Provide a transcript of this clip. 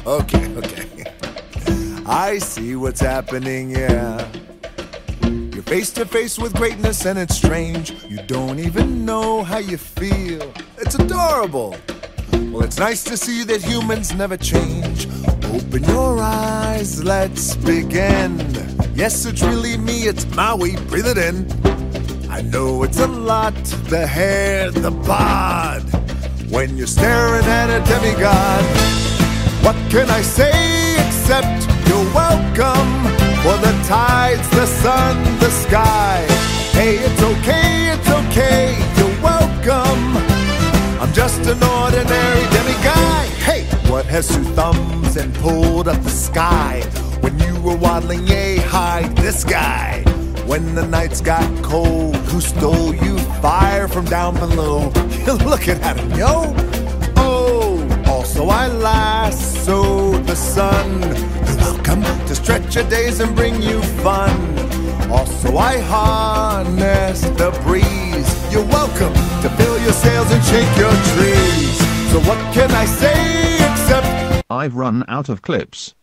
Okay. I see what's happening, yeah. You're face to face with greatness and it's strange. You don't even know how you feel. It's adorable. Well, it's nice to see that humans never change. Open your eyes, let's begin. Yes, it's really me, it's Maui, breathe it in. I know it's a lot, the hair, the bod. When you're staring at a demigod, what can I say except you're welcome? For the tides, the sun, the sky. Hey, it's okay, you're welcome. I'm just an ordinary demiguy. Hey, what has two thumbs and pulled up the sky? When you were waddling yay high, this guy. When the nights got cold, who stole you fire from down below? You're looking at him, yo. Oh, also I lassoed the sun. You're welcome to stretch your days and bring you fun. Also I harnessed the breeze. You're welcome to fill your sails and shake your trees. So what can I say except I've run out of clips.